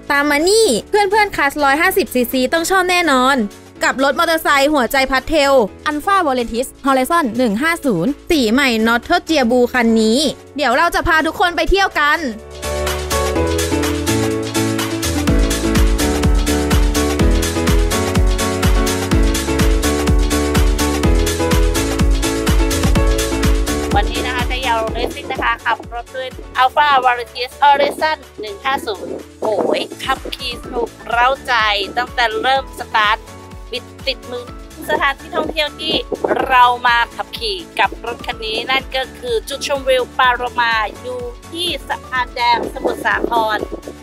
ตามมานี่เพื่อนคลาส 150cc ต้องชอบแน่นอนกับรถมอเตอร์ไซค์หัวใจพัดเทล Alpha Volantis Horizon 150 สีใหม่ Nostalgia Blue คันนี้เดี๋ยวเราจะพาทุกคนไปเที่ยวกันวันนี้นะคะจะยาวเรซซิ่งนะคะขับรถด้วย Alpha Volantis Horizon 150 โอ้ยขับขี่สนุกเร้าใจตั้งแต่เริ่มสตาร์ทบิดติดมือสถานที่ท่องเที่ยวที่เรามาขับขี่กับรถคันนี้นั่นก็คือจุดชมวิวปาโรมาอยู่ที่สะพานแดงสมุทรสาคร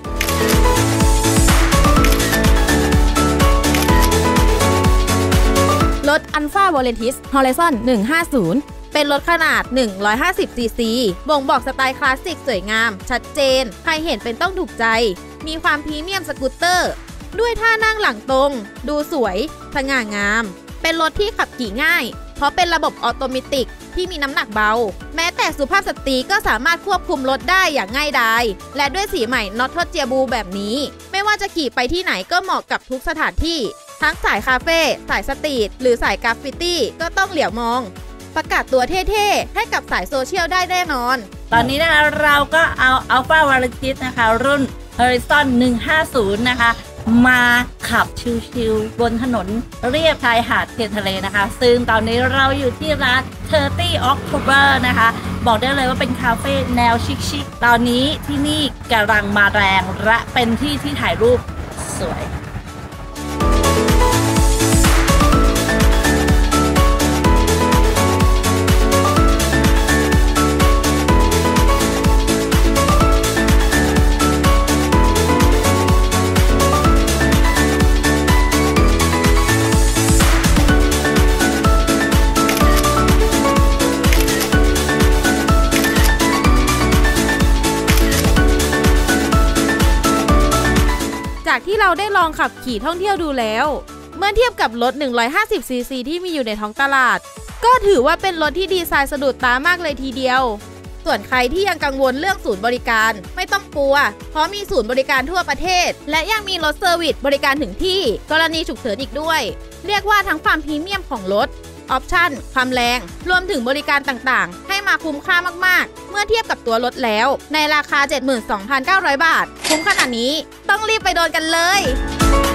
รถ Alpha Volantis Horizon 150 เป็นรถขนาด 150cc บ่งบอกสไตล์คลาสสิกสวยงามชัดเจนใครเห็นเป็นต้องถูกใจมีความพรีเมียมสกูตเตอร์ด้วยท่านั่งหลังตรงดูสวยสง่างามเป็นรถที่ขับขี่ง่ายเพราะเป็นระบบออโตเมติกที่มีน้ำหนักเบาแม้แต่สุภาพสตรีก็สามารถควบคุมรถได้อย่างง่ายดายและด้วยสีใหม่ Nostalgia Blue แบบนี้ไม่ว่าจะขี่ไปที่ไหนก็เหมาะกับทุกสถานที่ทั้งสายคาเฟ่สายสตรีทหรือสายกราฟฟิตี้ก็ต้องเหลียวมองประกาศตัวเท่ๆให้กับสายโซเชียลได้แน่นอนตอนนี้นะคะเราก็เอา Alpha Volantis นะคะรุ่น Horizon 150 นะคะมาขับชิลๆบนถนนเรียบชายหาดเทียนทะเลนะคะซึ่งตอนนี้เราอยู่ที่ร้าน30 October นะคะบอกได้เลยว่าเป็นคาเฟ่แนวชิคๆตอนนี้ที่นี่กำลังมาแรงและเป็นที่ที่ถ่ายรูปสวยจากที่เราได้ลองขับขี่ท่องเที่ยวดูแล้วเมื่อเทียบกับรถ 150cc ที่มีอยู่ในท้องตลาดก็ถือว่าเป็นรถที่ดีไซน์สะดุดตามากเลยทีเดียวส่วนใครที่ยังกังวลเรื่องศูนย์บริการไม่ต้องกลัวเพราะมีศูนย์บริการทั่วประเทศและยังมีรถเซอร์วิสบริการถึงที่กรณีฉุกเฉินอีกด้วยเรียกว่าทั้งความพรีเมียมของรถออปชั่นความแรงรวมถึงบริการต่างๆให้มาคุ้มค่ามากๆเมื่อเทียบกับตัวรถแล้วในราคา 72,900 บาทคุ้มขนาดนี้ต้องรีบไปโดนกันเลย